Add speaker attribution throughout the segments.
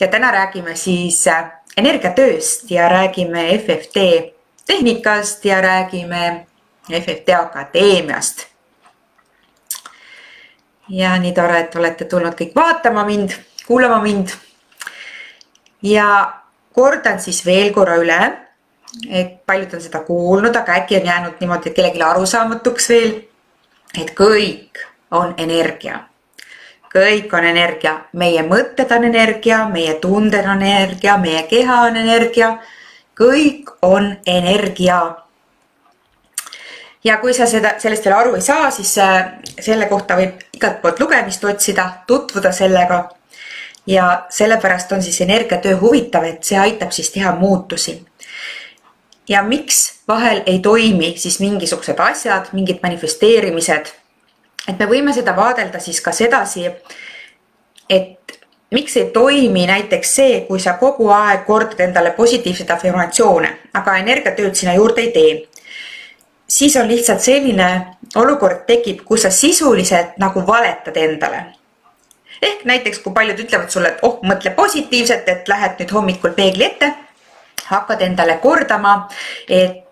Speaker 1: ja täna räägime siis energiatööst ja räägime FFT tehnikast ja räägime FFT Akadeemiast. Ja nii tore, et olete tulnud kõik vaatama mind, kuulama mind. Ja kordan siis veel korra üle, et paljud on seda kuulnud, aga äkki on jäänud niimoodi kellelegi arusaamatuks veel, et kõik on energia. Kõik on energia. Meie mõtted on energia, meie tunded on energia, meie keha on energia. Kõik on energia. Ja kui sa sellest veel aru ei saa, siis selle kohta võib igalt poolt lugemist otsida, tutvuda sellega. Ja sellepärast on siis energiatöö huvitav, et see aitab siis teha muutusi. Ja miks vahel ei toimi siis mingisugused asjad, mingid manifesteerimised, et me võime seda vaadelda siis ka sedasi, et miks ei toimi näiteks see, kui sa kogu aeg kordad endale positiivseid afirmatsioone, aga energiatööd sinna juurde ei tee. Siis on lihtsalt selline olukord tekib, kus sa sisuliselt nagu valetad endale. Ehk näiteks, kui paljud ütlevad sulle, et mõtle positiivselt, et lähed nüüd hommikul peegli ette, hakkad endale kordama, et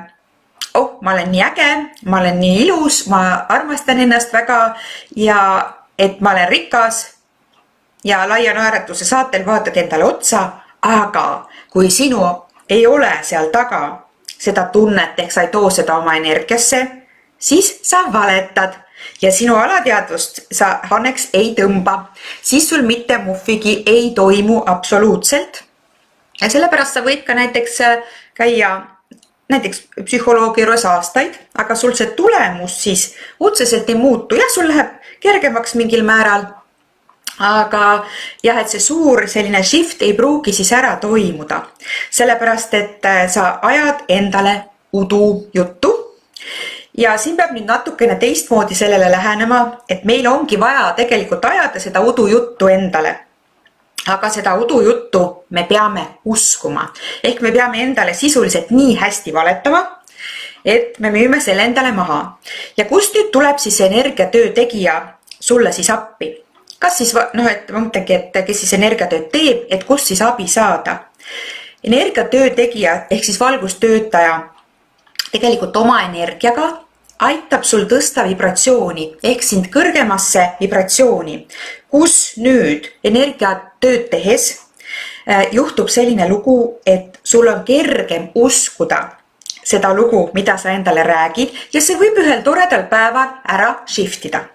Speaker 1: ma olen nii äge, ma olen nii ilus, ma armastan ennast väga ja et ma olen rikas ja laia naeratuse saatel vaatad endale otsa, aga kui sinu ei ole seal taga seda tunnet, ehk sa ei too seda oma energiasse, siis sa valetad ja sinu alateadvust sa Hanneks ei tõmba, siis sul mitte muffigi ei toimu absoluutselt. Ja sellepärast sa võid ka näiteks käia näiteks psühholoogi juures aastaid, aga sul see tulemus siis otseselt ei muutu. Ja sul läheb kergemaks mingil määral, aga jah, et see suur selline shift ei pruugi siis ära toimuda. Sellepärast, et sa ajad endale udu juttu ja siin peab nüüd natukene teistmoodi sellele lähenema, et meil ongi vaja tegelikult ajada seda udu juttu endale. Aga seda udujuttu me peame uskuma. Ehk me peame endale sisuliselt nii hästi valetama, et me müüme selle endale maha. Ja kust nüüd tuleb siis energiatöö tegija sulle siis appi? Kas siis, et ma mõtlengi, et kes siis energiatööd teeb, et kust siis abi saada? Energiatöö tegija ehk siis valgustöötaja tegelikult oma energiaga aitab sul tõsta vibratsiooni ehk sind kõrgemasse vibratsiooni, kus nüüd energiatööd tehes juhtub selline lugu, et sul on kergem uskuda seda lugu, mida sa endale räägid ja see võib ühel toredal päeval ära shiftida.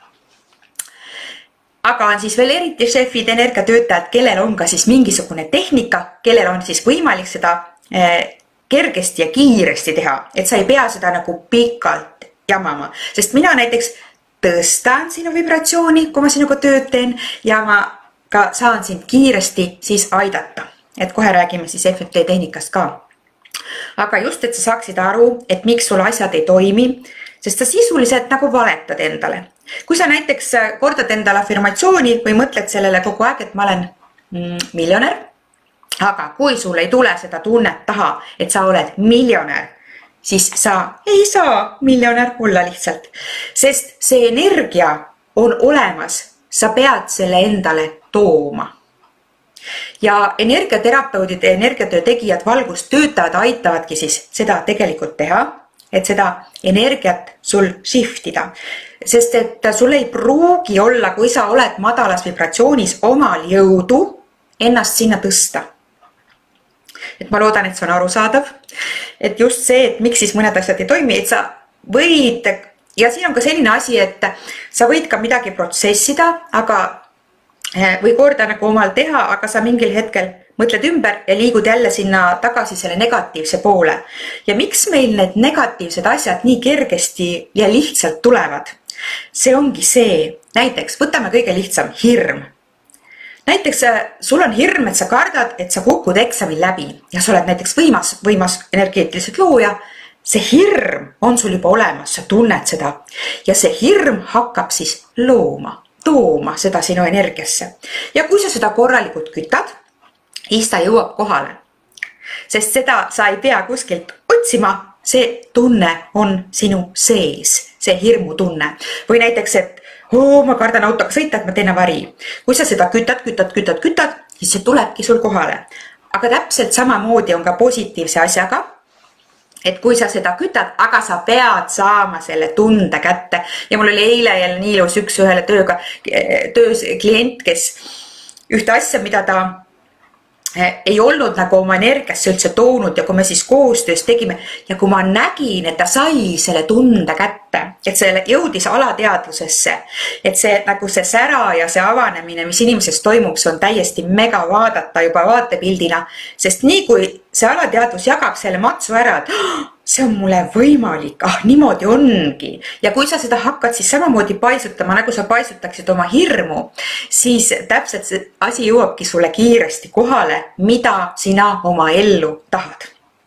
Speaker 1: Aga on siis veel eriti šefid, energiatöötajad, kellel on ka siis mingisugune tehnika, kellel on siis võimalik seda kergesti ja kiiresti teha, et sa ei pea seda nagu pikalt jamama, sest mina näiteks tõstan sinu vibratsiooni, kui ma sinuga tööd teen ja ma ka saan sind kiiresti siis aidata. Et kohe räägime siis FFT tehnikast ka. Aga just, et sa saaksid aru, et miks sul asjad ei toimi, sest sa sisuliselt nagu valetad endale. Kui sa näiteks kordad endale afirmatsiooni või mõtled sellele kogu aeg, et ma olen miljonär, aga kui sul ei tule seda tunnet taha, et sa oled miljonär, siis sa ei saa miljonär olla lihtsalt, sest see energia on olemas, sa pead selle endale tooma. Ja energiaterapeudid ja energiatöö tegijad, valgustöötajad aitavadki siis seda tegelikult teha, et seda energiat sul shiftida. Sest et sul ei pruugi olla, kui sa oled madalas vibratsioonis omal jõudu ennast sinna tõsta. Et ma loodan, et see on arusaadav, et just see, et miks siis mõned asjad ei toimi, et sa võid, ja siin on ka selline asi, et sa võid ka midagi protsessida, aga või korda nagu omal teha, aga sa mingil hetkel mõtled ümber ja liigud jälle sinna tagasi selle negatiivse poole. Ja miks meil need negatiivsed asjad nii kergesti ja lihtsalt tulevad? See ongi see, näiteks võtame kõige lihtsam hirm. Näiteks sul on hirm, et sa kardad, et sa kukud eksamil läbi ja sa oled näiteks võimas energeetiliselt looja. See hirm on sul juba olemas, sa tunned seda ja see hirm hakkab siis tooma seda sinu energiasse. Ja kui sa seda korralikult kütad, siis ta jõuab kohale, sest seda sa ei pea kuskilt otsima, see tunne on sinu sees, see hirmu tunne. Või näiteks, et ma kardan autoga sõita, et ma teen avari. Kui sa seda kütad, siis see tulebki sul kohale. Aga täpselt samamoodi on ka positiivse asjaga, et kui sa seda kütad, aga sa pead saama selle tunde kätte. Ja mul oli eile jälle nii ilus üks ühele töös klient, kes ühte asja, mida ta ei olnud nagu oma energiasse üldse toonud ja kui me siis koostöös tegime ja kui ma nägin, et ta sai selle tunde kätte, et see jõudis alateadvusesse, et see nagu see sära ja see avanemine, mis inimesest toimub, see on täiesti mega vaadata juba vaatepildina, sest nii kui see alateadvus jagab selle matsu ära, et see on mulle võimalik, niimoodi ongi. Ja kui sa seda hakkad siis samamoodi paisutama, nagu sa paisutaksid oma hirmu, siis täpselt see asi jõuabki sulle kiiresti kohale, mida sina oma ellu tahad.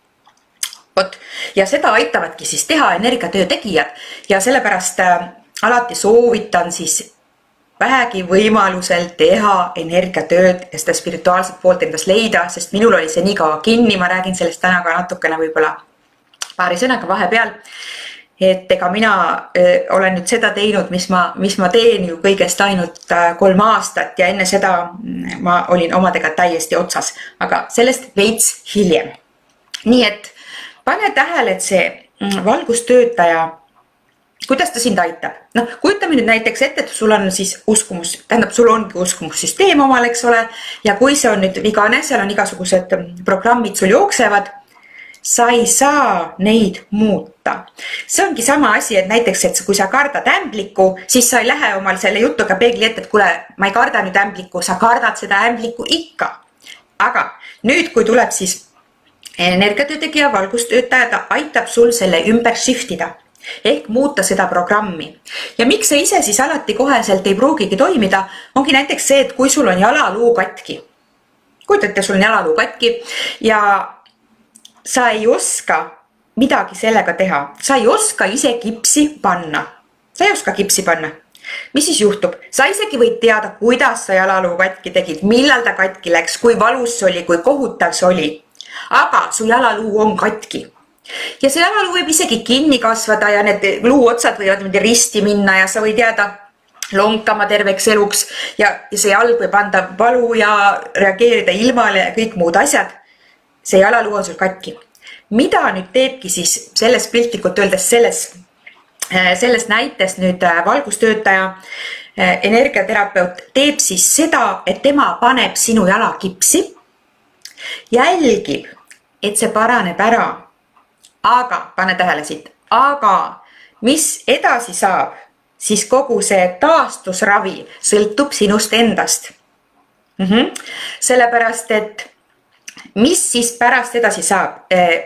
Speaker 1: Ja seda aitavadki siis teha energiatöö tegijad ja sellepärast alati soovitan siis vähegi võimalusel teha energiatööd ja seda spirituaalset poolt endast leida, sest minul oli see nii kaua kinni, ma räägin sellest täna ka natukene võib-olla paari sõnaga vahepeal, et ega mina olen nüüd seda teinud, mis ma teen ju kõigest ainult 3 aastat ja enne seda ma olin omadega täiesti otsas, aga sellest veits hiljem. Nii et pane tähele, et see valgustöötaja, kuidas ta sind aitab? Kujutame nüüd näiteks ette, et sul on siis uskumus, tähendab, sul ongi uskumussüsteem omal, eks ole, ja kui see on nüüd vigane, seal on igasugused programmid sul jooksevad, sa ei saa neid muuta. See ongi sama asi, et näiteks, et kui sa kardad ämblikku, siis sa ei lähe omal selle jutuga peegli ette, et kuule, ma ei karda nüüd ämblikku, sa kardad seda ämblikku ikka. Aga nüüd, kui tuleb siis energiatöötegija, valgustöötaja, ta aitab sul selle ümber shiftida ehk muuta seda programmi. Ja miks see ise siis alati koheselt ei pruugigi toimida, ongi näiteks see, et kui sul on jalaluu katki. Kujutate, sul on jalaluu katki ja sa ei oska midagi sellega teha. Sa ei oska ise kipsi panna. Sa ei oska kipsi panna. Mis siis juhtub? Sa isegi võid teada, kuidas sa jalaluu katki tegid, millal ta katki läks, kui valus see oli, kui kohutav see oli. Aga su jalaluu on katki. Ja see jalaluu võib isegi kinni kasvada ja need luuotsad võivad risti minna ja sa võid jääda lonkama terveks eluks ja see jalg võib anda valu ja reageerida ilmale ja kõik muud asjad. See jalaluu on sul katki. Mida nüüd teebki siis selles piltlikult öeldes selles näites nüüd valgustöötaja, energiaterapeut teeb siis seda, et tema paneb sinu jala kipsi, jälgib, et see paraneb ära. Aga, pane tähele siit, aga mis edasi saab, siis kogu see taastusravi sõltub sinust endast. Sellepärast, et mis siis pärast edasi saab?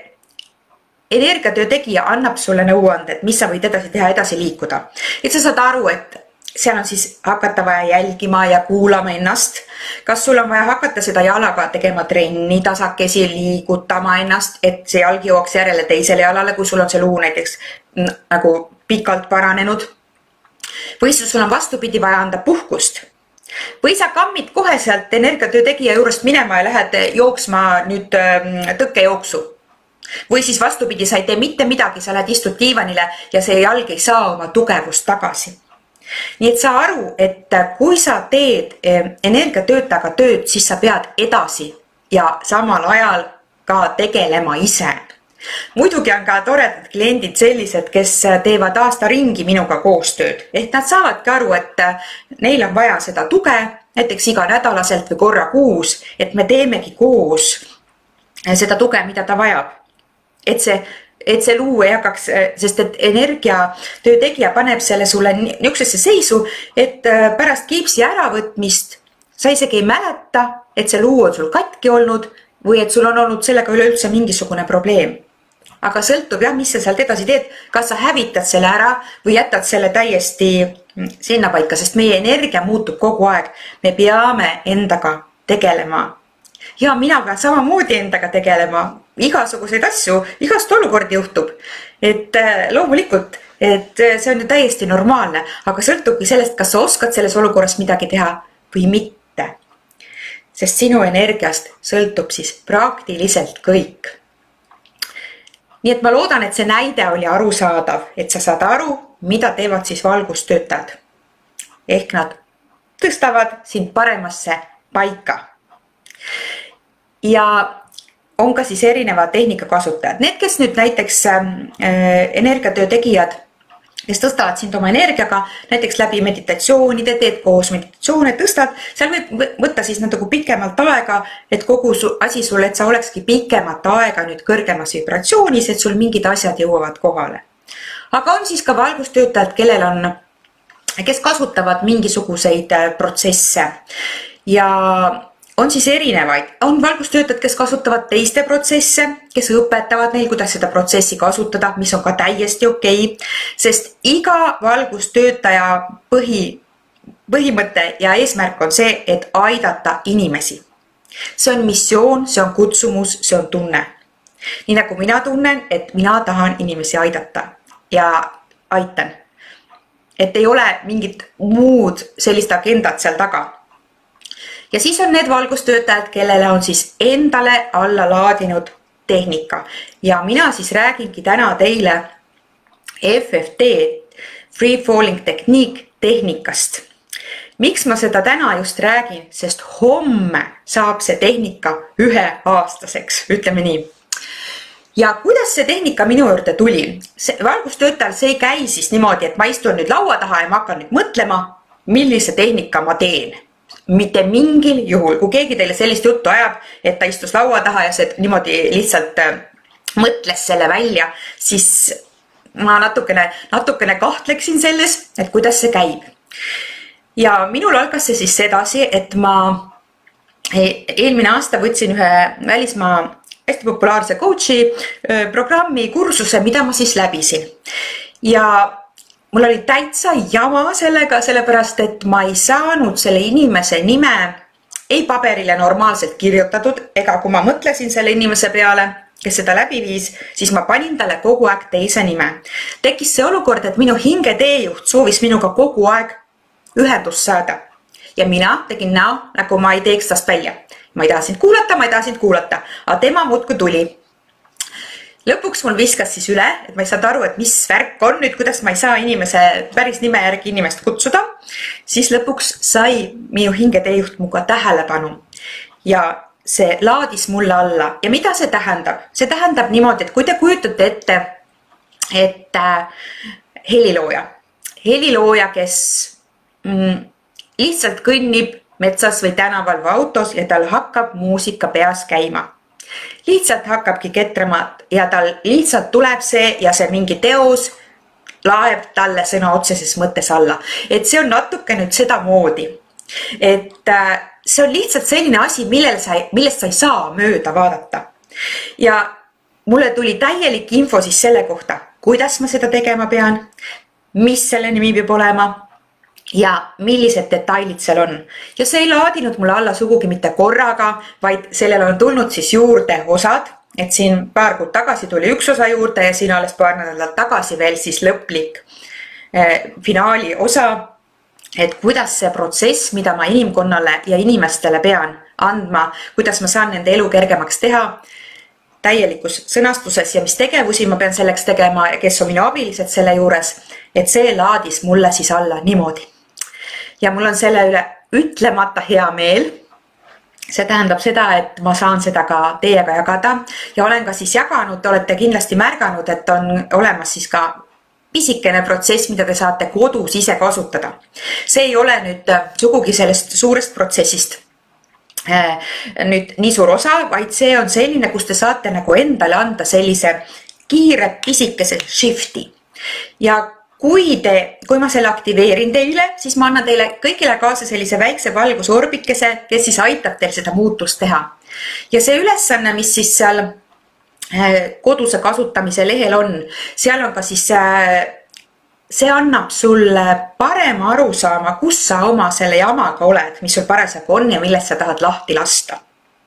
Speaker 1: Energiatöö tegija annab sulle nõuanded, mis sa võid edasi teha, edasi liikuda. Et sa saad aru, et seal on siis hakata vaja jälgima ja kuulama ennast. Kas sul on vaja hakata seda jalaga tegema trenni, tasakesi liigutama ennast, et see jalg jooks järele teisele jalale, kui sul on see luu näiteks nagu pikalt paranenud. Või sul on vastupidi vaja anda puhkust. Või sa kammid kohe sealt energiatöö tegija juurest minema ja lähed jooksma nüüd tõkkejooksu. Või siis vastupidi, sa ei tee mitte midagi, sa lähed istud diivanile ja see jalg ei saa oma tugevust tagasi. Nii et sa aru, et kui sa teed energiatöötajaga tööd, siis sa pead edasi ja samal ajal ka tegelema ise. Muidugi on ka toredad kliendid sellised, kes teevad aasta ringi minuga koostööd. Ehk nad saavadki aru, et neil on vaja seda tuge, näiteks iga nädalaselt või korra kuus, et me teemegi koos seda tuge, mida ta vajab. Et see luu ei hakkaks, sest et energiatöö tegija paneb selle sulle niisugusesse seisu, et pärast kiipsi äravõtmist sa isegi ei mäleta, et see luu on sul katki olnud või et sul on olnud sellega üleüldse mingisugune probleem. Aga sõltub jah, mis sa sealt edasi teed, kas sa hävitad selle ära või jätad selle täiesti sinna paika, sest meie energia muutub kogu aeg. Me peame endaga tegelema. Ja mina pean samamoodi endaga tegelema. Igasuguseid asju, igast olukordi juhtub. Et loomulikult, et see on ju täiesti normaalne, aga sõltubki sellest, kas sa oskad selles olukorras midagi teha või mitte. Sest sinu energiast sõltub siis praktiliselt kõik. Nii et ma loodan, et see näide oli arusaadav, et sa saad aru, mida teevad siis valgustöötajad. Ehk nad tõstavad sind paremasse paika. ja on ka siis erineva tehnika kasutajad. Need, kes nüüd näiteks energiatöö tegijad, kes tõstavad sind oma energiaga, näiteks läbi meditatsioonide, teed koos meditatsioone, tõstad, seal võib võtta siis natuke pikemalt aega, et kogu asi sulle, et sa olekski pikemat aega nüüd kõrgemas vibratsioonis, et sul mingid asjad jõuavad kohale. Aga on siis ka valgustöötajad, kes kasutavad mingisuguseid protsesse ja on siis erinevaid. On valgustöötajad, kes kasutavad teiste protsesse, kes õpetavad neil, kuidas seda protsessi kasutada, mis on ka täiesti okei, sest iga valgustöötaja põhimõte ja eesmärk on see, et aidata inimesi. See on missioon, see on kutsumus, see on tunne. Nii nagu mina tunnen, et mina tahan inimesi aidata ja aitan. Et ei ole mingit muud sellist agendat seal taga. Ja siis on need valgustöötajad, kellele on siis endale alla laadinud tehnika. Ja mina siis räägingi täna teile FFT, Free Falling Technique tehnikast. Miks ma seda täna just räägin? Sest homme saab see tehnika 1-aastaseks, ütleme nii. Ja kuidas see tehnika minu juurde tuli? Valgustöötajal see ei käi siis niimoodi, et ma istun nüüd laua taha ja ma hakkan nüüd mõtlema, millise tehnika ma teen. Mitte mingil juhul, kui keegi teile sellist juttu ajab, et ta istus laua taha ja see niimoodi lihtsalt mõtles selle välja, siis ma natukene kahtleksin selles, et kuidas see käib. Ja minul algas see siis sedasi, et ma eelmine aasta võtsin ühe välismaa hästi populaarse coachi programmi kursuse, mida ma siis läbisin. Ja mul oli täitsa jama sellega, sellepärast, et ma ei saanud selle inimese nime ei paberile normaalselt kirjutatud, ega kui ma mõtlesin selle inimese peale, kes seda läbi viis, siis ma panin talle kogu aeg teise nime. Tekkis see olukord, et minu hinge teejuht soovis minuga kogu aeg ühendust saada. Ja mina tegin näo, nagu ma ei teeks tast välja. Ma ei taha sind kuulata, aga tema muudkui tuli. Lõpuks mul viskas siis üle, et ma ei saanud aru, et mis värk on nüüd, kuidas ma ei saa inimese päris nime järgi inimest kutsuda. Siis lõpuks sai minu hingeteejuht muga tähelepanu ja see laadis mulle alla. Ja mida see tähendab? See tähendab niimoodi, et kui te kujutate ette, et helilooja, kes lihtsalt kõnnib metsas või tänaval või autos ja tal hakkab muusika peas käima. Lihtsalt hakkabki ketrama ja tal lihtsalt tuleb see ja see mingi teos laeb talle sõna otseses mõttes alla. Et see on natuke nüüd seda moodi. Et see on lihtsalt selline asi, millest sa ei saa mööda vaadata. Ja mulle tuli täielik info siis selle kohta, kuidas ma seda tegema pean, mis selle nimi peab olema ja millised detailid seal on. Ja see ei laadinud mulle alla sugugi mitte korraga, vaid sellel on tulnud siis juurde osad, et siin paar kuud tagasi tuli üks osa juurde ja siin alles paar nädalat tagasi veel siis lõplik finaali osa, et kuidas see protsess, mida ma inimkonnale ja inimestele pean andma, kuidas ma saan nende elu kergemaks teha, täielikus sõnastuses ja mis tegevusi ma pean selleks tegema ja kes on minu abilised selle juures, et see laadis mulle siis alla niimoodi. Ja mul on selle üle ütlemata hea meel. See tähendab seda, et ma saan seda ka teiega jagada ja olen ka siis jaganud, te olete kindlasti märganud, et on olemas siis ka pisikene protsess, mida te saate kodus ise kasutada. See ei ole nüüd sugugi sellest suurest protsessist nüüd nii suur osa, vaid see on selline, kus te saate nagu endale anda sellise kiire pisikese shifti. Ja kui ma selle aktiveerin teile, siis ma annan teile kõigile kaasa sellise väikse valgusorbikese, kes siis aitab teil seda muutust teha. Ja see ülesanne, mis siis seal koduse kasutamise lehel on, seal on ka siis see annab sulle parema arusaama, kus sa oma selle jamaga oled, mis sul parasjagu on ja millest sa tahad lahti lasta.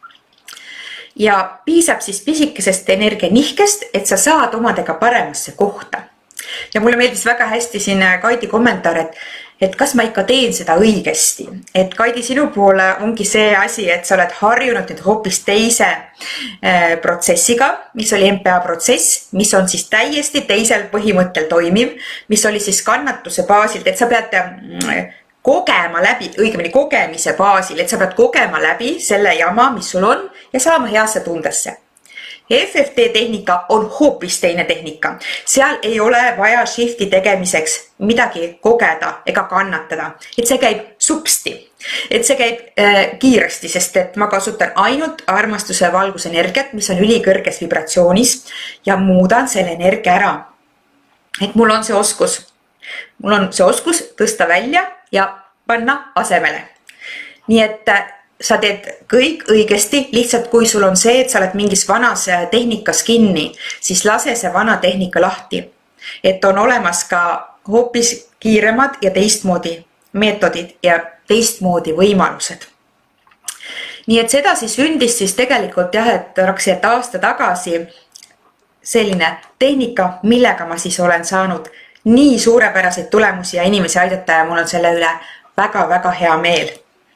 Speaker 1: Ja piisab siis pisikesest energianihkest, et sa saad omadega paremasse kohta. Ja mulle meeldis väga hästi siin Kaidi kommentaar, et kas ma ikka teen seda õigesti. Et Kaidi, sinu poole ongi see asi, et sa oled harjunud nüüd hoopis teise protsessiga, mis oli MPA protsess, mis on siis täiesti teisel põhimõttel toimiv, mis oli siis kannatuse baasilt, et sa pead kogema läbi, õigemini kogemise baasil, et sa pead kogema läbi selle jama, mis sul on ja saama heasse tundesse. FFT tehnika on hoopis teine tehnika. Seal ei ole vaja shifti tegemiseks midagi kogeda ega kannatada. Et see käib supsti. Et see käib kiiresti, sest et ma kasutan ainult armastuse ja valguse energiat, mis on ülikõrges vibratsioonis ja muudan selle energia ära. Et mul on see oskus. Mul on see oskus tõsta välja ja panna asemele. Nii et sa teed kõik õigesti, lihtsalt kui sul on see, et sa oled mingis vanas tehnikas kinni, siis lase see vana tehnika lahti. Et on olemas ka hoopis kiiremad ja teistmoodi meetodid ja teistmoodi võimalused. Nii et seda siis sündis siis tegelikult jah, et aasta tagasi selline tehnika, millega ma siis olen saanud nii suurepäraseid tulemusi ja inimesi aidata ja mul on selle üle väga-väga hea meel.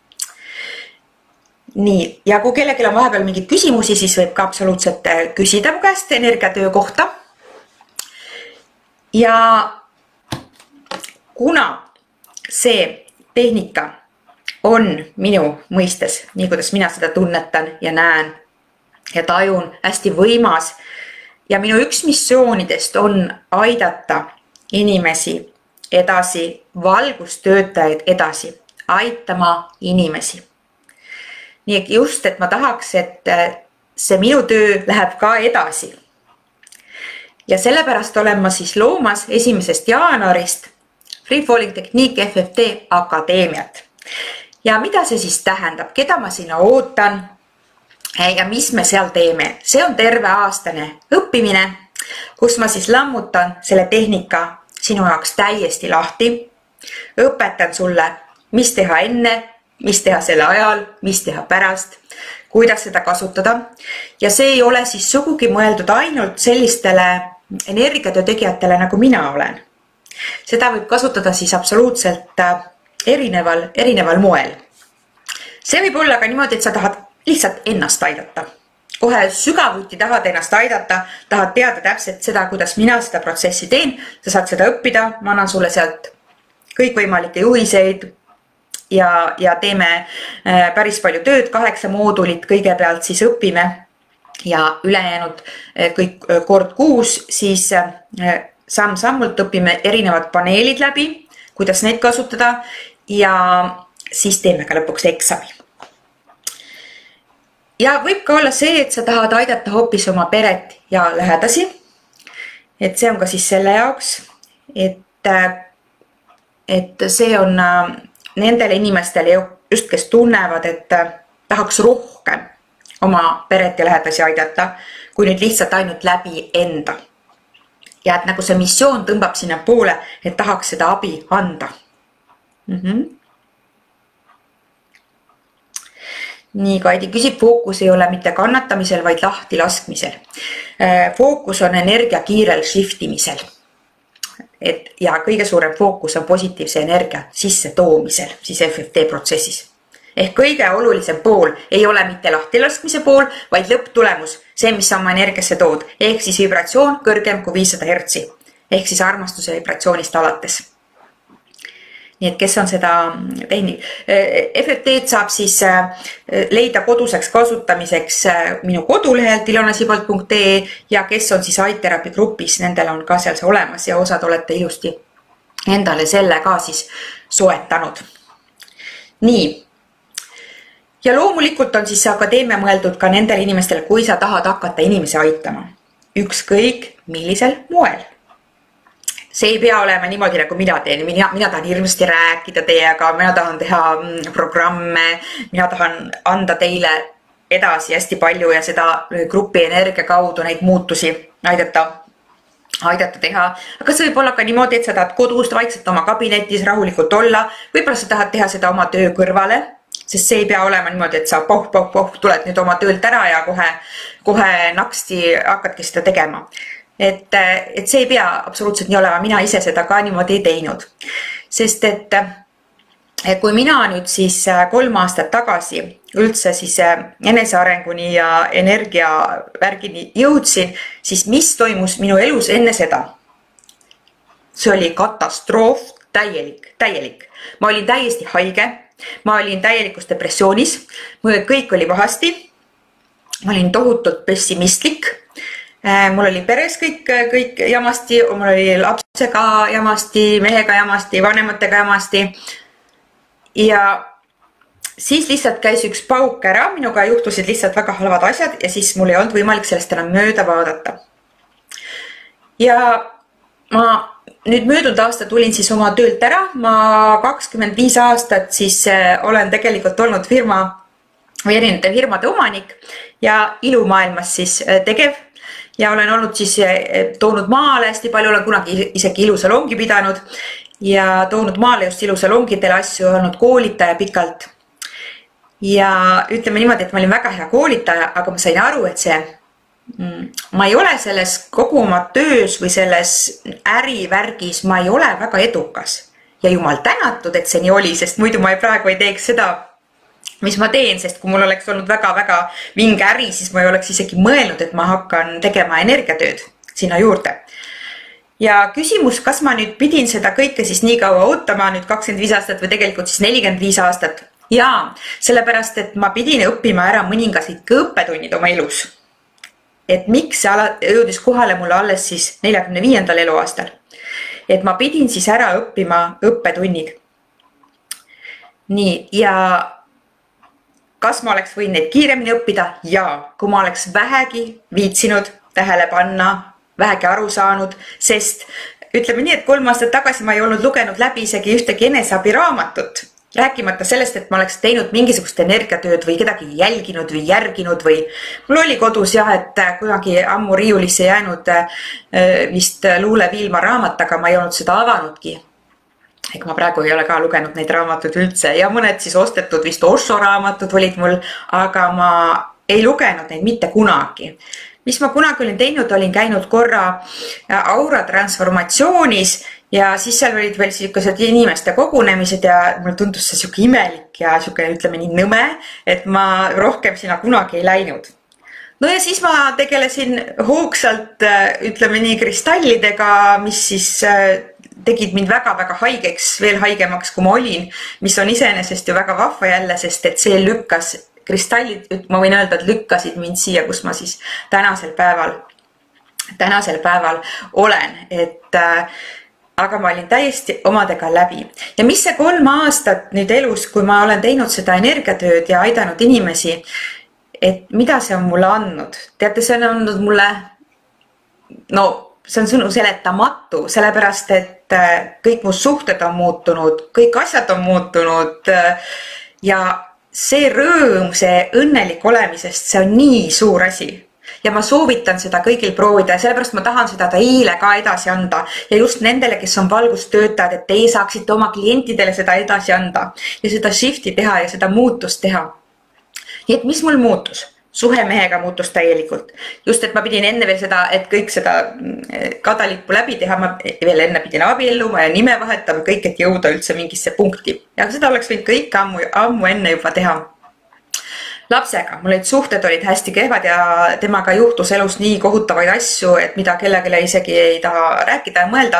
Speaker 1: Nii, ja kui kellelgi on vahepeal mingid küsimusi, siis võib ka absoluutselt küsida mu käest energiatöö kohta. Ja kuna see tehnika on minu mõistes, nii kuidas mina seda tunnetan ja näen ja tajun, hästi võimas ja minu üks missioonidest on aidata inimesi edasi, valgustöötajaid edasi, aitama inimesi. Nii et just, et ma tahaks, et see minu töö läheb ka edasi. Ja sellepärast olen ma siis loomas 1. jaanuarist Free Falling Technique FFT Akadeemiat. Ja mida see siis tähendab? Keda ma sinna ootan ja mis me seal teeme? See on terve aastane õppimine, kus ma siis lammutan selle tehnika sinu jaoks täiesti lahti. Õpetan sulle, mis teha enne, mis teha selle ajal, mis teha pärast, kuidas seda kasutada. Ja see ei ole siis sugugi mõeldud ainult sellistele energiatöö tegijatele, nagu mina olen. Seda võib kasutada siis absoluutselt erineval moel. See võib olla ka niimoodi, et sa tahad lihtsalt ennast aidata. Kohe sügavuti tahad ennast aidata, tahad teada täpselt seda, kuidas mina seda protsessi teen. Sa saad seda õppida, ma annan sulle sealt kõikvõimalikke juhiseid, ja teeme päris palju tööd, 8 moodulit kõigepealt siis õpime ja ülejäänud kõik kord 6, siis samm-sammult õpime erinevad paneelid läbi, kuidas neid kasutada ja siis teeme ka lõpuks eksami. Ja võib ka olla see, et sa tahad aidata hoopis oma peret ja lähedasi, et see on ka siis selle jaoks, et see on nendele inimestele just, kes tunnevad, et tahaks rohkem oma peret ja lähedasi aidata, kui nüüd lihtsalt ainult läbi enda. Ja et nagu see missioon tõmbab sinna poole, et tahaks seda abi anda. Nii, Kaidi küsib, fookus ei ole mitte kannatamisel, vaid lahti laskmisel. Fookus on energia kiirel shiftimisel. Ja kõige suurem fookus on positiivse energia sisse toomisel, siis FFT protsessis. Ehk kõige olulisem pool ei ole mitte lahtilaskmise pool, vaid lõpptulemus, see, mis sa oma energiasse tood. Ehk siis vibratsioon kõrgem kui 500 hertsi. Ehk siis armastuse vibratsioonist alates. Nii et kes on seda tehnik? FFT-d saab siis leida koduseks kasutamiseks minu kodulehelt ilonasibalt.ee ja kes on siis iTherapy grupis, nendel on ka seal see olemas ja osad olete ilusti endale selle ka siis soetanud. Nii. Ja loomulikult on siis see akadeemia mõeldud ka nendele inimestele, kui sa tahad hakata inimesi aitama. Ükskõik millisel moel. See ei pea olema niimoodi, nagu mina teen. Mina tahan hirmsasti rääkida teiega, mina tahan teha programme, mina tahan anda teile edasi hästi palju ja seda grupi energia kaudu neid muutusi aidata teha. Aga see võib olla ka niimoodi, et sa tahad kodust vaikselt oma kabinetis rahulikult olla. Võib-olla sa tahad teha seda oma töö kõrvale, sest see ei pea olema niimoodi, et sa tuled nüüd oma töölt ära ja kohe naksti hakkadki seda tegema. Et see ei pea absoluutselt nii olema, mina ise seda ka niimoodi ei teinud. Sest et kui mina nüüd siis 3 aastat tagasi üldse siis enesearenguni ja energiavärgini jõudsin, siis mis toimus minu elus enne seda? See oli katastroof, täielik. ma olin täiesti haige, ma olin täielikus depressioonis, kõik oli pahasti, ma olin tohutult pessimistlik, mul oli peres kõik jamasti, mul oli lapsega jamasti, mehega jamasti, vanematega jamasti ja siis lihtsalt käis üks pauk ära, minuga juhtusid lihtsalt väga halvad asjad ja siis mul ei olnud võimalik sellest enam mööda vaadata. Ja ma nüüd möödunud aasta tulin siis oma töölt ära, ma 25 aastat siis olen tegelikult olnud firma või erinevate firmade omanik ja ilumaailmas siis tegev ja olen olnud siis toonud maale hästi palju, olen kunagi isegi ilusalongi pidanud ja toonud maale just ilusalongidele asju, olnud koolitaja pikalt. Ja ütleme niimoodi, et ma olin väga hea koolitaja, aga ma sain aru, et ma ei ole selles kogu oma töös või selles ärivärgis, ma ei ole väga edukas. Ja jumal tänatud, et see nii oli, sest muidu ma praegu ei teeks seda, mis ma teen, sest kui mul oleks olnud väga-väga vinge äri, siis ma ei oleks isegi mõelnud, et ma hakkan tegema energiatööd sinna juurde. Ja küsimus, kas ma nüüd pidin seda kõike siis nii kaua ootama, nüüd 25 aastat või tegelikult siis 45 aastat, jaa, sellepärast, et ma pidin õppima ära mõningasid õppetunnid oma elus. Et miks see jõudis kohale mulle alles siis 45. eluaastal. Et ma pidin siis ära õppima õppetunnid. Nii, ja kas ma oleks võinud neid kiiremini õppida? Jaa, kui ma oleks vähegi viitsinud tähele panna, vähegi aru saanud, sest ütleme nii, et 3 aastat tagasi ma ei olnud lugenud läbi isegi ühtegi eneseabiraamatut. Rääkimata sellest, et ma oleks teinud mingisugust energiatööd või kedagi jälginud või järginud või mul oli kodus jah, et kunagi ammu riiulisse jäänud vist Luule Viilma raamat, aga ma ei olnud seda avanudki. Ega ma praegu ei ole ka lugenud neid raamatud üldse ja mõned siis ostetud vist Osho raamatud olid mul, aga ma ei lugenud neid mitte kunagi. Mis ma kunagi olin teinud, olin käinud korra aura transformatsioonis ja siis seal olid veel sellised inimeste kogunemised ja mulle tundus see siuke imelik ja siuke ütleme nii nõme, et ma rohkem sinna kunagi ei läinud. No ja siis ma tegelesin hoogsalt, ütleme nii, kristallidega, mis siis tegid mind väga-väga haigeks, veel haigemaks kui ma olin, mis on iseenesest ju väga vahva jälle, sest et see lükkas kristallid, ma võin öelda, et lükkasid mind siia, kus ma siis tänasel päeval olen, et aga ma olin täiesti omadega läbi. Ja mis see 3 aastat nüüd elus, kui ma olen teinud seda energiatööd ja aidanud inimesi, et mida see on mulle andnud? Teate, see on andnud mulle, no see on sõnu seletamatu, sellepärast, et kõik mu suhted on muutunud, kõik asjad on muutunud ja see rõõm, see õnnelik olemisest, see on nii suur asi. Ja ma soovitan seda kõigil proovida ja sellepärast ma tahan seda teile ka edasi anda. Ja just nendele, kes on valgustöötajad, et teie saaksite oma klientidele seda edasi anda ja seda shifti teha ja seda muutust teha. Nii et mis mul muutus? Suhe mehega muutus täielikult. Just, et ma pidin enne veel seda, et kõik seda kadalippu läbi teha, ma veel enne pidin abielluma ja nime vahetama kõik, et jõuda üldse mingisse punkti. Ja seda oleks võinud kõik ammu enne juba teha. Lapsega, mul suhted olid hästi kehvad ja temaga juhtus elus nii kohutavaid asju, et mida kellegile isegi ei taha rääkida ja mõelda.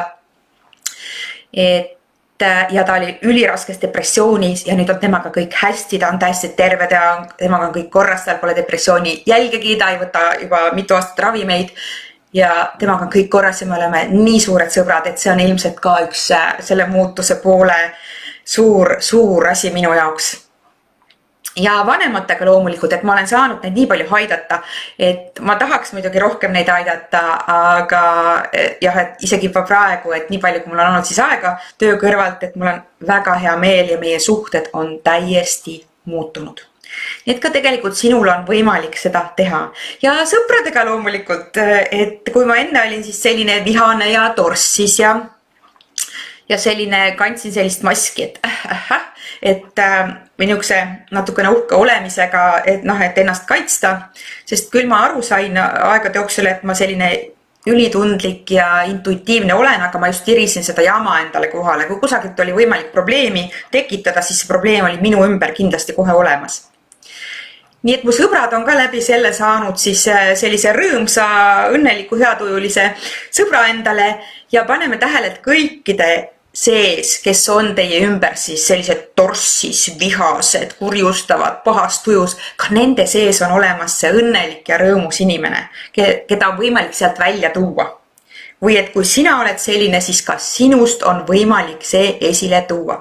Speaker 1: Ja ta oli üliraskes depressioonis ja nüüd on temaga kõik hästi, ta on täiesti terve, temaga on kõik korras, tal pole depressiooni jälgegi, ta ei võta juba mitu aastat ravimeid ja temaga on kõik korras ja me oleme nii suured sõbrad, et see on ilmselt ka üks selle muutuse poole suur asi minu jaoks. Ja vanematega loomulikult, et ma olen saanud neid nii palju aidata, et ma tahaks muidugi rohkem neid aidata, aga jah, et isegi juba praegu, et nii palju, kui mul on olnud siis aega töö kõrvalt, et mul on väga hea meel ja meie suhted on täiesti muutunud. Nii et ka tegelikult sinul on võimalik seda teha. Ja sõpradega loomulikult, et kui ma enne olin siis selline vihane ja torssis ja selline kandsin sellist maski, et minukse natukene uhke olemisega, et ennast kaitsta, sest küll ma aru sain aegade jooksul, et ma selline ülitundlik ja intuitiivne olen, aga ma just tirisin seda jama endale kohale. Kui kusagilt oli võimalik probleemi tekitada, siis see probleem oli minu ümber kindlasti kohe olemas. Nii et mu sõbrad on ka läbi selle saanud siis sellise rõõmsa, õnneliku, heatujulise sõbra endale ja paneme tähele, et kõikide sees, kes on teie ümber siis sellised torssis, vihased, kurjustavad, pahast tujus, ka nende sees on olemas see õnnelik ja rõõmus inimene, keda on võimalik sealt välja tuua. Või et kui sina oled selline, siis ka sinust on võimalik see esile tuua.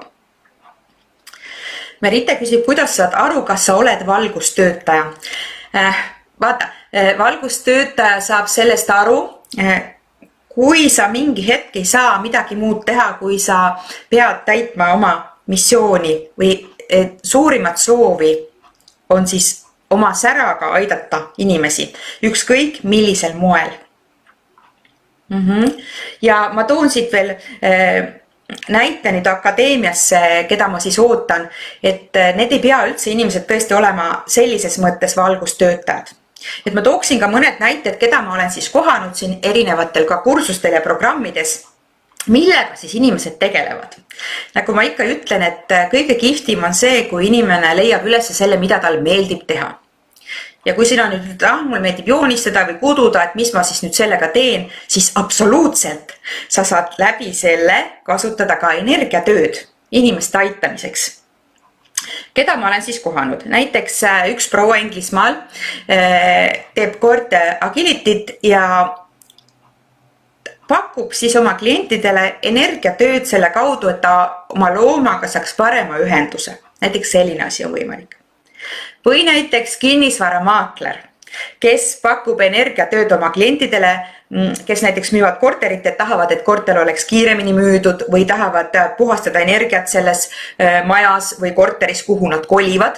Speaker 1: Merite küsib, kuidas saad aru, kas sa oled valgustöötaja? Vaata, valgustöötaja saab sellest aru, kui sa mingi hetk ei saa midagi muud teha, kui sa pead täitma oma missiooni või suurimat soovi on siis oma säraga aidata inimesi, ükskõik millisel moel. Ja ma toon siit veel näite nüüd akadeemiasse, keda ma siis ootan, et need ei pea üldse inimesed tõesti olema sellises mõttes valgustöötajad. Et ma tooksin ka mõned näited, keda ma olen siis kohanud siin erinevatel ka kursustel ja programmides, millega siis inimesed tegelevad. Nagu ma ikka ütlen, et kõige kihvtim on see, kui inimene leiab üles selle, mida tal meeldib teha. Ja kui sina nüüd, mul meeldib joonistada või kududa, et mis ma siis nüüd sellega teen, siis absoluutselt sa saad läbi selle kasutada ka energiatööd inimeste aitamiseks. Keda ma olen siis kohanud? Näiteks üks proua Inglismaal teeb kord agilitit ja pakub siis oma klientidele energiatööd selle kaudu, et ta oma loomaga saaks parema ühenduse. Näiteks selline asi on võimalik. Või näiteks kinnisvaramaakler, kes pakub energiatööd oma klientidele, kes näiteks müüvad korterit, et tahavad, et korter oleks kiiremini müüdud või tahavad puhastada energiat selles majas või korteris, kuhu nad kolivad.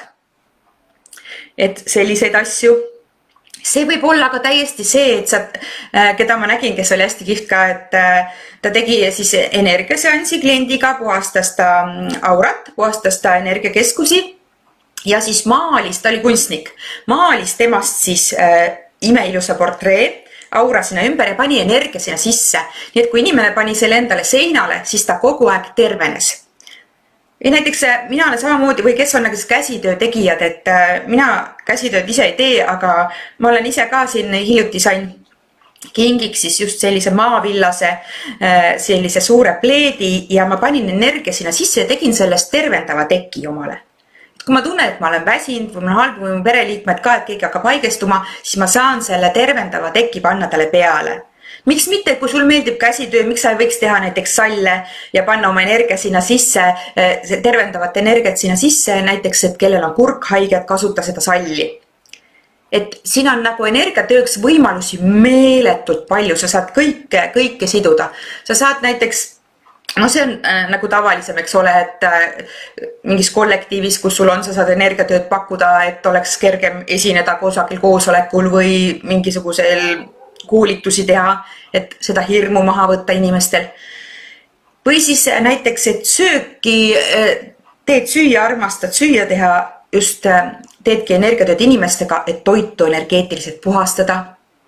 Speaker 1: Et selliseid asju. See võib olla ka täiesti see, et sa, keda ma nägin, kes oli hästi kihvt ka, et ta tegi siis energiaseansi kliendiga, puhastas ta aurat, puhastas ta energiakeskusi ja siis maalis, ta oli kunstnik, maalis temast siis imeilusa portree, aura sinna ümber ja pani energia sinna sisse. Nii et kui inimene pani selle endale seinale, siis ta kogu aeg tervenes. Ja näiteks mina olen samamoodi, või kes on käsitöö tegijad, et mina käsitööd ise ei tee, aga ma olen ise ka siin hiljuti sain kingiks siis just sellise maavillase, sellise suure pleedi ja ma panin energia sinna sisse ja tegin sellest tervendava teki omale. Kui ma tunnen, et ma olen väsinud või mul on halb või mu pereliikmed ka, et keegi hakkab haigestuma, siis ma saan selle tervendava teki panna talle peale. Miks mitte, kui sul meeldib käsitöö, miks sa ei võiks teha näiteks salle ja panna oma energia sinna sisse, tervendavat energiat sinna sisse, näiteks, et kellel on kurkhaiged, kasuta seda salli. Et siin on nagu energiatööks võimalusi meeletult palju, sa saad kõike siduda. Sa saad näiteks no see on nagu tavalisem, eks ole, et mingis kollektiivis, kus sul on, sa saad energiatööd pakkuda, et oleks kergem esineda kusagil koosolekul või mingisugusel kuulitusi teha, et seda hirmu maha võtta inimestel. Või siis näiteks, et sööki, teed süüa, armastad süüa teha, just teedki energiatööd inimestega, et toitu energeetiliselt puhastada.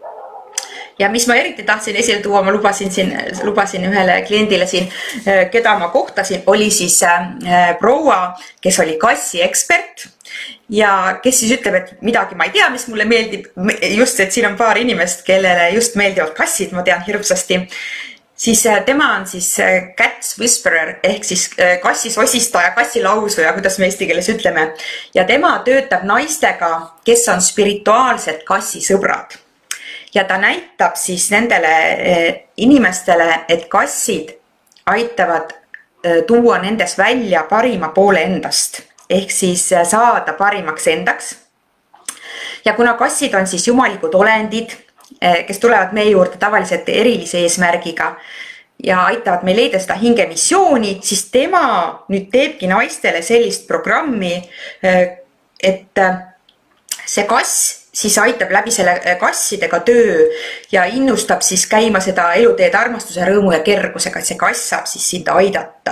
Speaker 1: Ja mis ma eriti tahtsin esile tuua, ma lubasin ühele kliendile siin, keda ma kohtasin, oli siis proua, kes oli kassi ekspert ja kes siis ütleb, et midagi ma ei tea, mis mulle meeldib, just et siin on paar inimest, kellele just meeldivad kassid, ma tean hirmsasti, siis tema on siis cats whisperer ehk siis kassisosistaja, kassilausuja, kuidas me eesti keeles ütleme, ja tema töötab naistega, kes on spirituaalsed kassisõbrad. Ja ta näitab siis nendele inimestele, et kassid aitavad tuua nendes välja parima poole endast, ehk siis saada parimaks endaks. Ja kuna kassid on siis jumalikud olendid, kes tulevad meie juurde tavaliselt erilise eesmärgiga ja aitavad meil leida seda hingemissiooni, siis tema nüüd teebki naistele sellist programmi, et see kass siis aitab läbi selle kassidega töö ja innustab siis käima seda eluteed armastuse, rõõmu ja kergusega, et see kass saab siis sind aidata.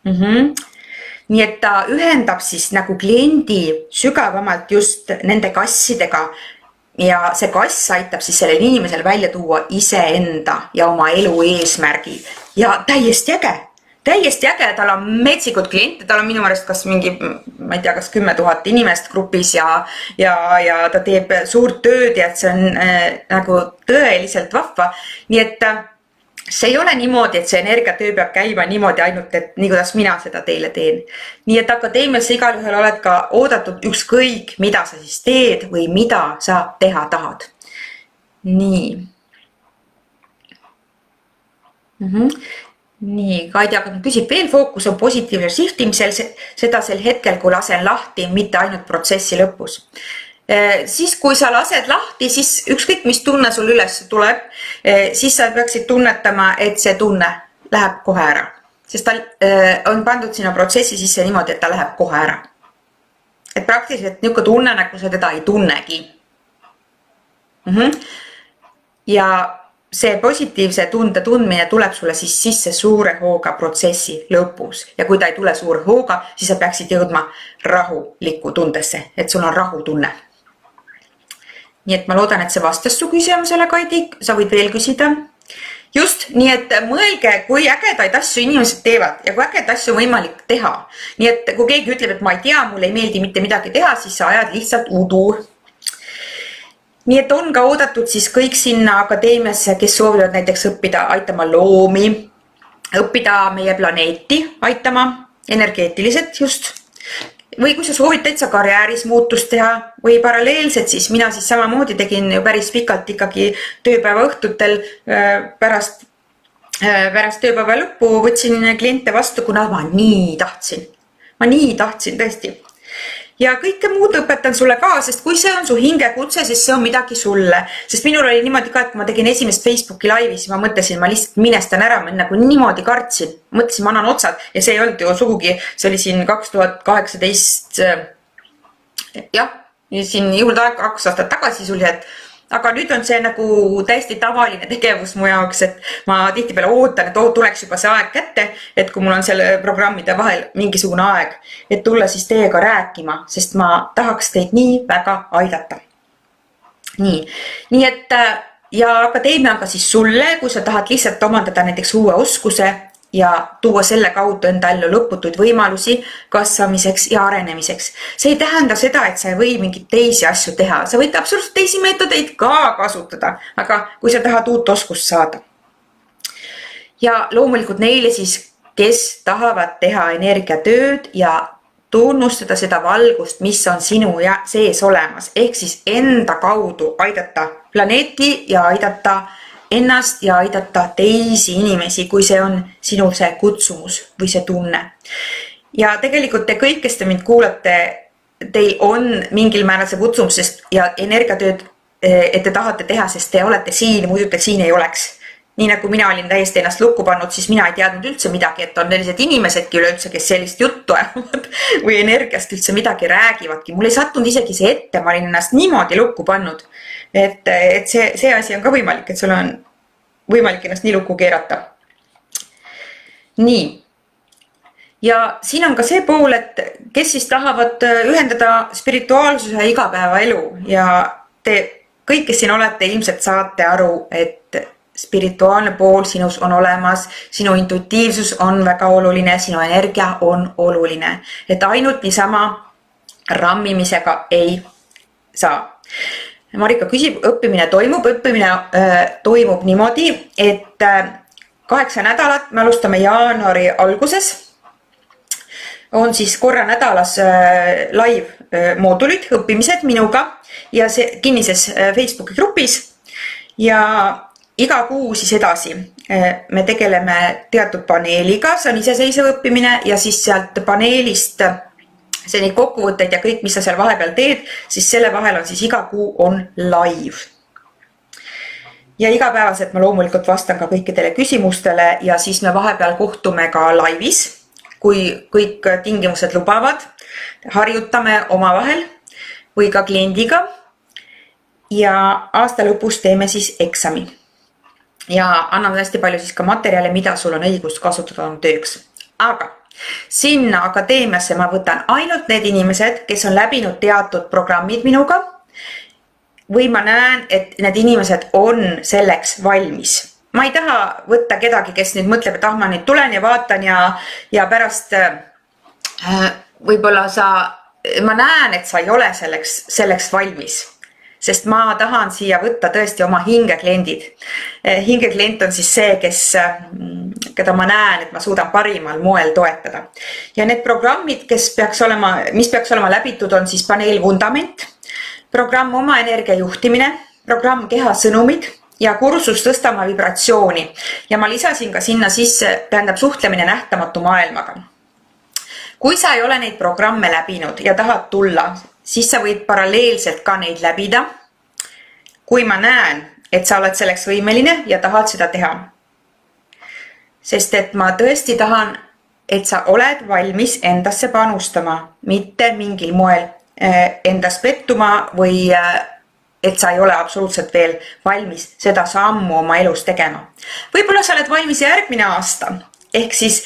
Speaker 1: Nii et ta ühendab siis nagu kliendi sügavamalt just nende kassidega ja see kass aitab siis sellel inimesel välja tuua iseenda ja oma elu eesmärgi ja täiesti äge, tal on metsikud kliente, tal on minu arust kas mingi, ma ei tea, kas 10 000 inimest grupis ja ta teeb suurt tööd ja et see on nagu tõeliselt vahva. Nii et see ei ole niimoodi, et see energiatöö peab käima niimoodi ainult, et nii kuidas mina seda teile teen. Nii et akadeemiasse igal ühel oled ka oodatud ükskõik, mida sa siis teed või mida sa teha tahad. Nii. Nii, Kaidi aga küsib veel, fookus on positiivne shiftimisel, seda sel hetkel, kui lasen lahti, mitte ainult protsessi lõpus. Siis, kui sa lased lahti, siis ükskõik, mis tunne sul üles tuleb, siis sa peaksid tunnetama, et see tunne läheb kohe ära. Sest ta on pandud sinna protsessi sisse niimoodi, et ta läheb kohe ära. Et praktiliselt niisugune tunne, nagu sa teda ei tunnegi. Ja see positiivse tunde tundmine tuleb sulle siis sisse suure hooga protsessi lõpus. Ja kui ta ei tule suure hooga, siis sa peaksid jõudma rahulikku tundesse, et sul on rahutunne. Nii et ma loodan, et see vastas su küsimusele, Kaidi. Sa võid veel küsida. Just, nii et mõelge, kui ägedaid asju inimesed teevad ja kui ägedaid asju võimalik teha. Nii et kui keegi ütleb, et ma ei tea, mulle ei meeldi mitte midagi teha, siis sa ajad lihtsalt udu. Nii et on ka oodatud siis kõik sinna akadeemiasse, kes soovivad näiteks õppida aitama loomi, õppida meie planeeti aitama, energeetiliselt just. Või kui sa soovid täitsa karjääris muutust teha või paralleelselt, siis mina siis samamoodi tegin ju päris pikalt ikkagi tööpäeva õhtutel pärast tööpäeva lõppu võtsin kliente vastu, kuna ma nii tahtsin. Ma nii tahtsin tõesti. Ja kõike muud õpetan sulle ka, sest kui see on su hingekutse, siis see on midagi sulle. Sest minul oli niimoodi ka, et kui ma tegin esimest Facebooki laivi, siis ma mõtlesin, ma lihtsalt minestan ära, ma nagu niimoodi kartsin. Mõtlesin, ma annan otsad ja see ei olnud ju sugugi, see oli siin 2018, jah, siin juurde 2 aastat tagasi sul, aga nüüd on see nagu täiesti tavaline tegevus mu jaoks, et ma tihtipeale ootan, et tuleks juba see aeg kätte, et kui mul on selle programmide vahel mingisugune aeg, et tulla siis teiega rääkima, sest ma tahaks teid nii väga aidata. Nii et ja akadeemia on ka siis sulle, kui sa tahad lihtsalt omandada näiteks uue oskuse ja tuua selle kaudu enda ellu lõputuid võimalusi kasvamiseks ja arenemiseks. See ei tähenda seda, et sa ei või mingit teisi asju teha. Sa võid absoluutselt teisi meetodeid ka kasutada, aga kui sa tahad uut oskust saada. Ja loomulikult neile siis, kes tahavad teha energiatööd ja tunnustada seda valgust, mis on sinu sees olemas, ehk siis enda kaudu aidata planeeti ja aidata ennast ja aidata teisi inimesi, kui see on sinu see kutsumus või see tunne. Ja tegelikult te kõik, kes te mind kuulate, teil on mingil määral see kutsumus ja energiatööd, et te tahate teha, sest te olete siin, muidu te siin ei oleks. Nii nagu mina olin täiesti ennast lukku pannud, siis mina ei teadnud üldse midagi, et on sellised inimesedki üleüldse, kes sellist juttu ajavad või energiast üldse midagi räägivadki. Mul ei sattunud isegi see ette, ma olin ennast niimoodi lukku pannud. Et see asi on ka võimalik, et sul on võimalik ennast nii lukku keerata. Nii. Ja siin on ka see pool, et kes siis tahavad ühendada spirituaalsuse ja igapäevaelu ja te kõik, kes siin olete, ilmselt saate aru, et spirituaalne pool sinus on olemas, sinu intuitiivsus on väga oluline, sinu energia on oluline, et ainult niisama rammimisega ei saa. Marika küsib, õppimine toimub niimoodi, et 8 nädalat, me alustame jaanuari alguses, on siis korra nädalas live moodulid, õppimised minuga ja see kinnises Facebooki grupis ja iga kuu siis edasi me tegeleme teatud paneeliga, see on iseseisev õppimine ja siis sealt paneelist see neid kokkuvõtteid ja kõik, mis sa seal vahepeal teed, siis selle vahel on siis iga kuu on live. Ja igapäevaselt ma loomulikult vastan ka kõikidele küsimustele ja siis me vahepeal kohtume ka live'is, kui kõik tingimused lubavad, harjutame omavahel või ka kliendiga ja aasta lõpus teeme siis eksami. Ja anname hästi palju siis ka materjale, mida sul on õigus kasutada oma tööks. Aga sinna akadeemiasse ma võtan ainult need inimesed, kes on läbinud teatud programmid minuga või ma näen, et need inimesed on selleks valmis. Ma ei taha võtta kedagi, kes nüüd mõtleb, et ma nüüd tulen ja vaatan ja pärast võib-olla ma näen, et sa ei ole selleks valmis. sest ma tahan siia võtta tõesti oma hingekliendid. Hingeklient on siis see, keda ma näen, et ma suudan parimal moel toetada. Ja need programmid, mis peaks olema läbitud, on siis paneel Vundament, programm oma energia juhtimine, programm keha sõnumid ja kursus tõstama vibratsiooni. Ja ma lisasin ka sinna sisse, tähendab suhtlemine nähtamatu maailmaga. Kui sa ei ole neid programme läbinud ja tahad tulla, siis sa võid paralleelselt ka neid läbida, kui ma näen, et sa oled selleks võimeline ja tahad seda teha. Sest et ma tõesti tahan, et sa oled valmis endasse panustama, mitte mingil moel endas pettuma või et sa ei ole absoluutselt veel valmis seda sammu oma elus tegema. Võib-olla sa oled valmis järgmine aasta, ehk siis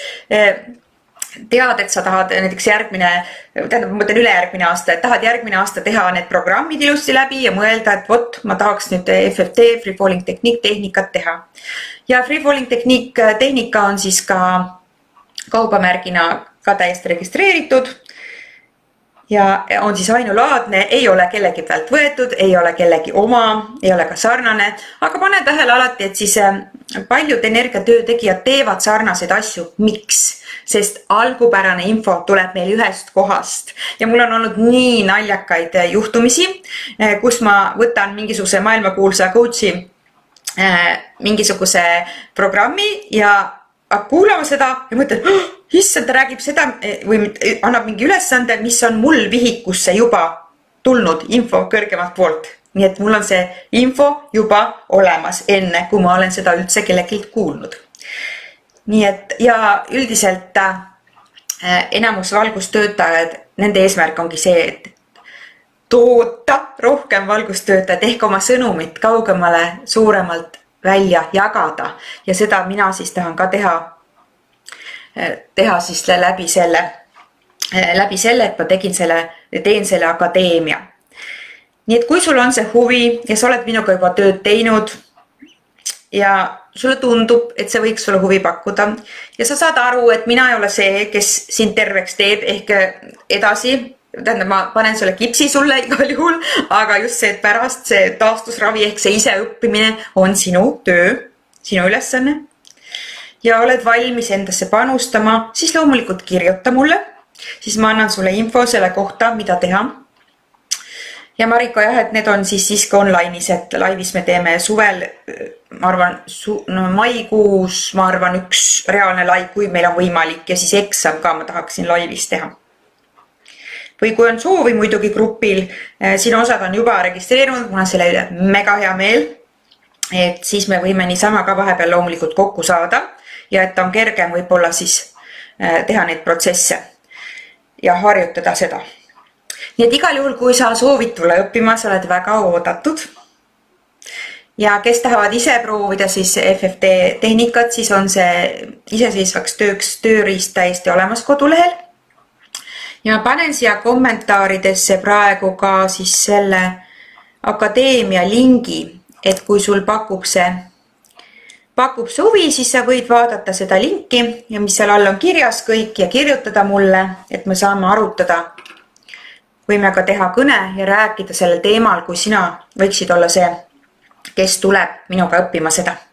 Speaker 1: tead, et sa tahad näiteks ülejärgmine aasta, et tahad järgmine aasta teha need programmid ilusti läbi ja mõelda, et vot, ma tahaks nüüd FFT, Free Falling Technique tehnikat teha. Ja Free Falling Technique tehnika on siis ka kaubamärgina ka täiesti registreeritud ja on siis ainulaadne, ei ole kellegi pealt võetud, ei ole kellegi oma, ei ole ka sarnane, aga pane tähele alati, et siis paljud energiatöö tegijad teevad sarnaseid asju. Miks? Sest algupärane info tuleb meil ühest kohast ja mul on olnud nii naljakaid juhtumisi, kus ma võtan mingisuguse maailmakuulsa coachi mingisuguse programmi ja kuulama seda ja mõtlen, issand, ta räägib seda või annab mingi ülesande, mis on mul vihikusse juba tulnud info kõrgemalt poolt. Nii et mul on see info juba olemas enne, kui ma olen seda üldse kellegilt kuulnud. Nii et ja üldiselt enamus valgustöötajad, nende eesmärk ongi see, et toota rohkem valgustöötajad ehk oma sõnumit kaugemale suuremalt välja jagada ja seda mina siis tahan ka teha siis läbi selle, et ma teen selle akadeemia. Nii et kui sul on see huvi ja sa oled minuga juba tööd teinud ja sulle tundub, et see võiks sulle huvi pakkuda ja sa saad aru, et mina ei ole see, kes sind terveks teeb ehk edasi, tähendab, ma panen sulle kipsi sulle igal juhul, aga just see, et pärast see taastusravi ehk see iseõppimine on sinu töö, sinu ülesanne ja oled valmis endasse panustama, siis loomulikult kirjuta mulle, siis ma annan sulle info selle kohta, mida teha. Ja Marika, jah, et need on siis ka online'is, et laivis me teeme suvel, ma arvan, maikuus, ma arvan, üks reaalne live, kui meil on võimalik ja siis eksam ka ma tahaksin laivis teha. Või kui on soovi muidugi grupil, sinu osad on juba registreerunud, mul on selle üle mega hea meel, et siis me võime niisama ka vahepeal loomulikult kokku saada ja et on kergem võib-olla siis teha neid protsesse ja harjutada seda. Nii et igal juhul, kui sa soovid tulla õppima, sa oled väga oodatud. Ja kes tahavad ise proovida siis FFT tehnikat, siis on see iseseisvaks tööks tööriist täiesti olemas kodulehel. Ja ma panen siia kommentaaridesse praegu ka siis selle akadeemia lingi, et kui sul pakub see huvi, siis sa võid vaadata seda linki ja mis seal all on kirjas kõik ja kirjutada mulle, et me saame arutada. Võime ka teha kõne ja rääkida sellel teemal, kui sina võiksid olla see, kes tuleb minuga õppima seda.